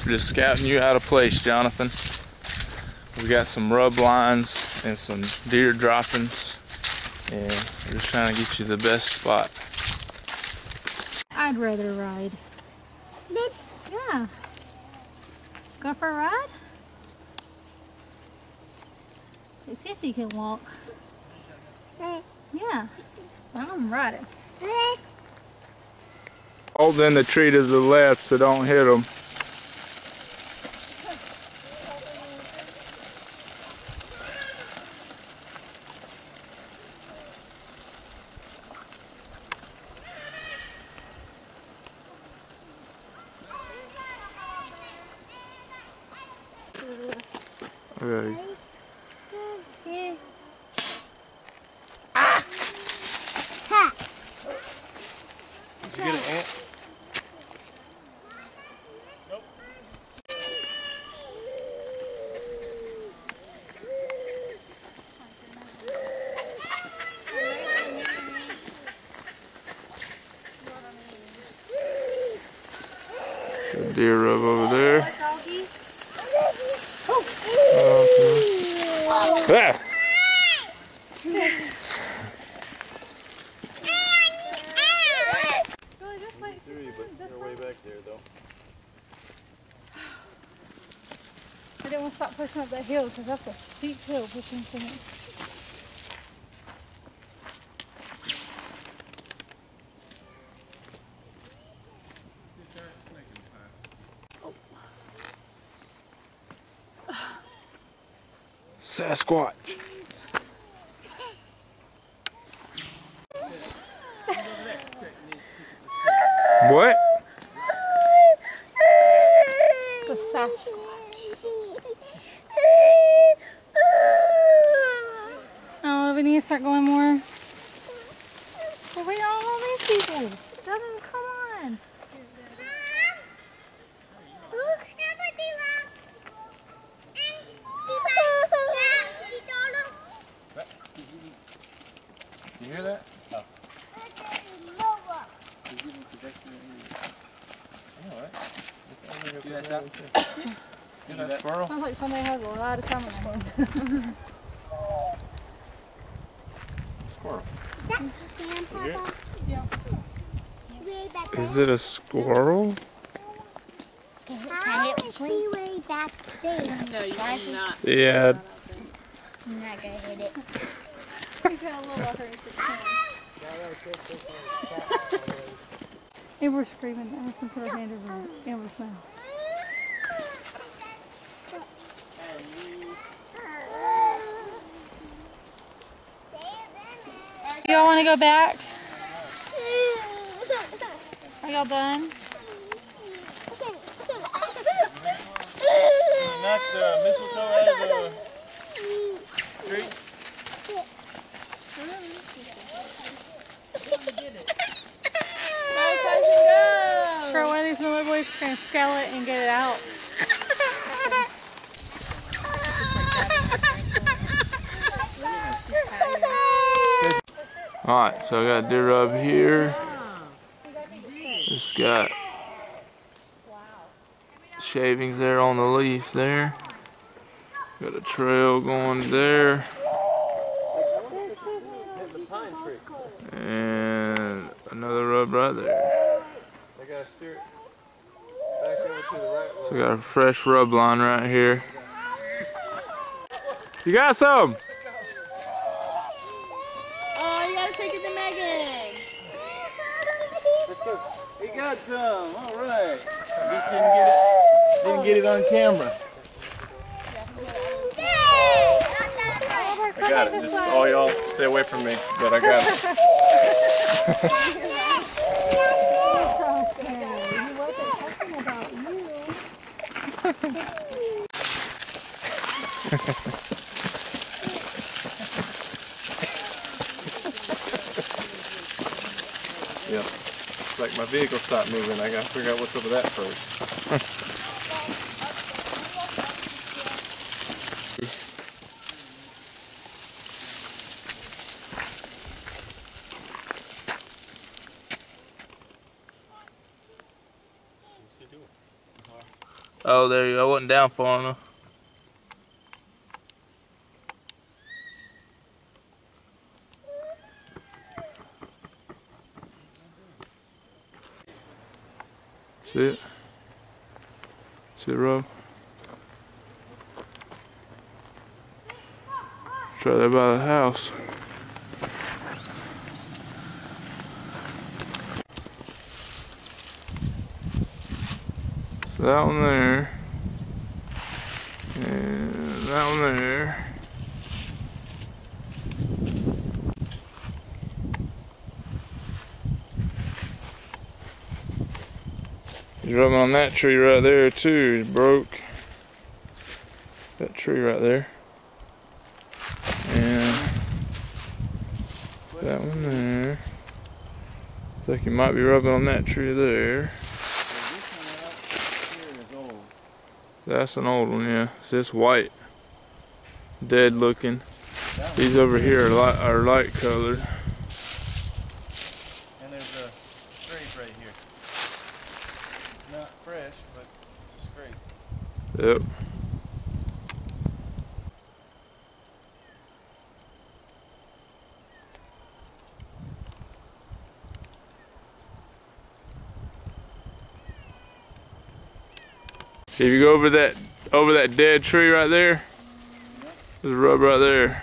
just scouting you out of place, Jonathan. We got some rub lines and some deer droppings, and we're just trying to get you the best spot. I'd rather ride. Yeah. Go for a ride? Sissy can walk. Yeah. I'm riding. Hold in the tree to the left so don't hit them. Okay. Ah! Ha! Did you get an ant? Nope. The deer rub over there. Ah! But you're way back there, though. I didn't want to stop pushing up that hill because that's a steep hill pushing to me. Sasquatch. What? The Sasquatch. Oh, we need to start going more. Well, where are all these people? Devin, come on. You hear that? Oh. See that sound? See that squirrel? Sounds like somebody has a lot of time on their hands. Squirrel. Yeah. Is it a squirrel? How is he way back there? No, you cannot. Yeah. I'm not gonna hit it. He's got a little buffer in his hand. Amber's screaming. Allison put her hand over Amber's mouth. Y'all want to go back? Are y'all done? Knock the mistletoe out of the tree. Sure, one of these little boys can scale it and get it out. Alright, so I got deer rub here. It's got shavings there on the leaf there. Got a trail going there. And another rub right there. So we got a fresh rub line right here. You got some? Oh, you gotta take it to Megan. He got some. All right. Just didn't get it on camera. I got it. Just all y'all stay away from me, but I got it. Yep. It's like my vehicle stopped moving. I gotta figure out what's up with that first. Oh, there you go. I wasn't down far enough. See it? See the rub? It's right there by the house. So that one there. And that one there. He's rubbing on that tree right there too. It broke. That tree right there. And that one there. Looks like he might be rubbing on that tree there. That's an old one, yeah. It's this white, dead looking. These over here are light colored. And there's a scrape right here. Not fresh, but it's a scrape. Yep. If you go over that dead tree right there, there's a rub right there.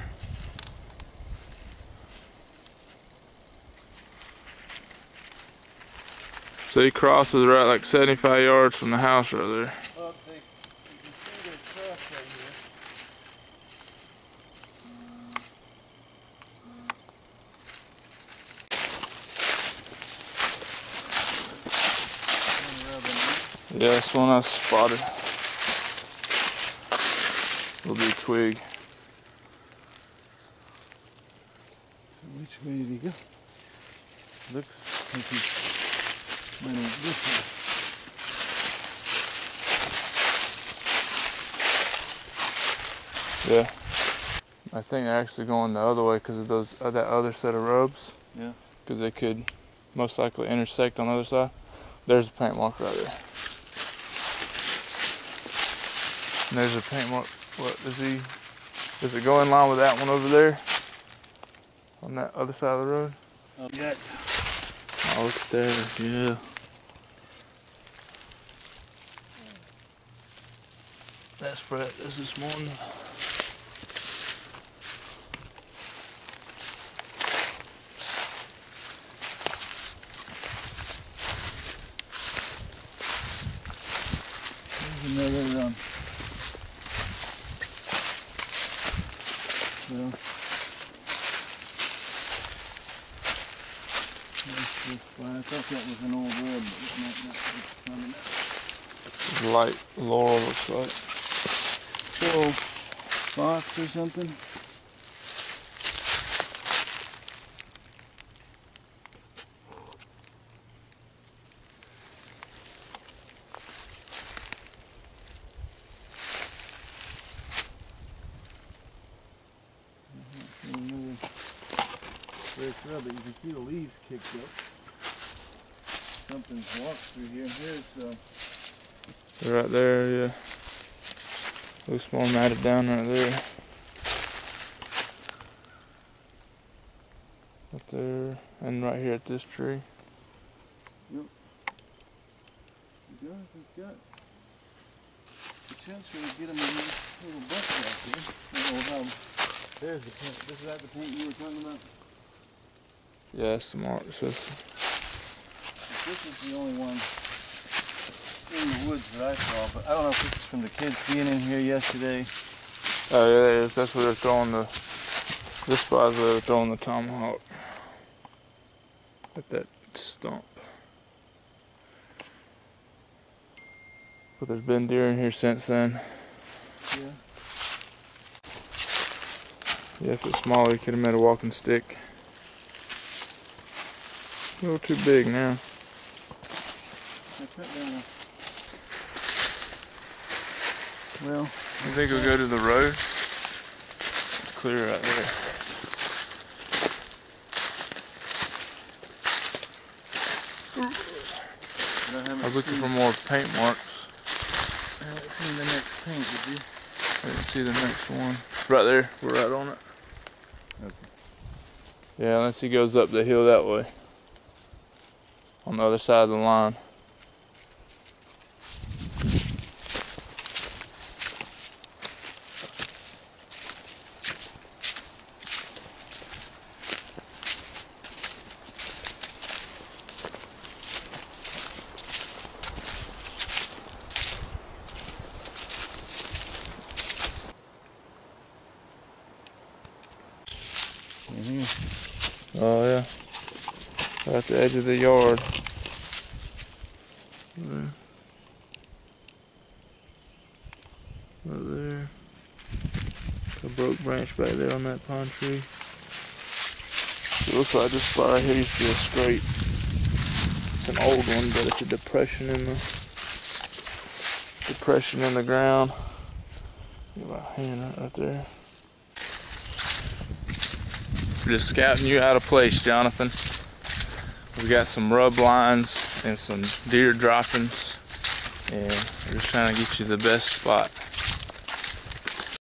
So he crosses right like 75 yards from the house right there. Well, you can see there's grass right here. Yeah, that's one I spotted. Little big twig. So which way did he go? Looks like he went over this way. Yeah. I think they're actually going the other way because of that other set of rubs. Yeah. Because they could most likely intersect on the other side. There's a paint mark right there. And there's a paint mark. What does it go in line with that one over there? On that other side of the road? Oh, yeah. Oh, it's there, yeah. That's Brett, this morning. There's another well, I thought that was an old rub, but it might not be coming out. Light laurel looks like. Little box or something. Another fresh rub, but you can see the leaves kicked up. Something's walked through here. Here's Right there, yeah. Looks more matted down right there. Right there, and right here at this tree. Yep. We've got potential to get them in this little bucket out here. There's the paint. Is that the paint you were talking about? Yeah, that's the mark. So This is the only one in the woods that I saw, but I don't know if this is from the kids being in here yesterday. oh yeah, that is. That's where they're throwing this spot's where they're throwing the tomahawk. At that stump. But there's been deer in here since then. Yeah. Yeah, if it's smaller, you could have made a walking stick. A little too big now. I cut down well, I think we'll go to the road. It's clear right there. I was looking for more paint marks. haven't seen the next paint, did you? I didn't see the next one. Right there. We're right on it. Okay. Yeah, unless he goes up the hill that way. On the other side of the line. Oh yeah, right at the edge of the yard. There. Right there. A broke branch back there on that pine tree. It looks like this spot right here used to be a scrape. It's an old one, but it's a depression in the ground. Get my hand right there. Just scouting you out of place, Jonathan. We got some rub lines and some deer droppings, and we're just trying to get you the best spot.